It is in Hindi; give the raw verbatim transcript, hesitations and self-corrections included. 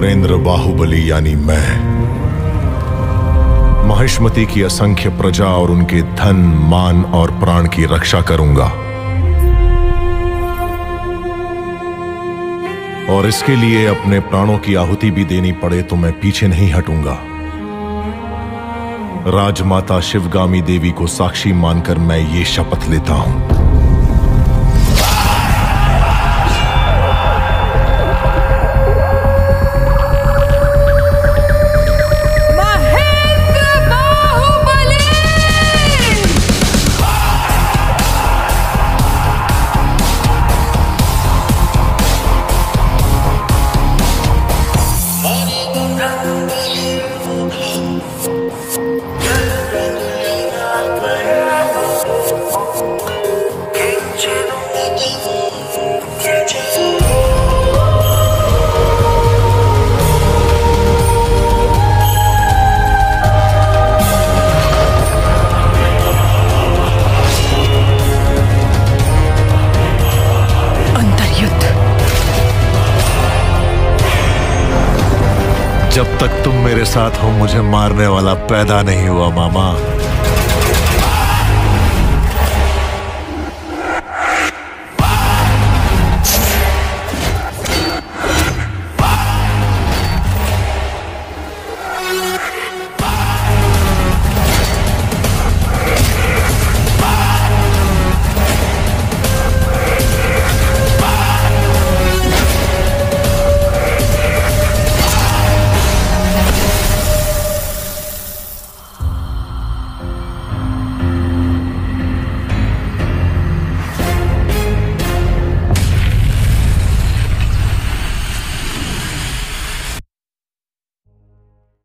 अमरेंद्र बाहुबली यानी मैं महिष्मति की असंख्य प्रजा और उनके धन, मान और प्राण की रक्षा करूंगा। और इसके लिए अपने प्राणों की आहुति भी देनी पड़े तो मैं पीछे नहीं हटूंगा। राजमाता शिवगामी देवी को साक्षी मानकर मैं ये शपथ लेता हूं। जब तक तुम मेरे साथ हो मुझे मारने वाला पैदा नहीं हुआ मामा।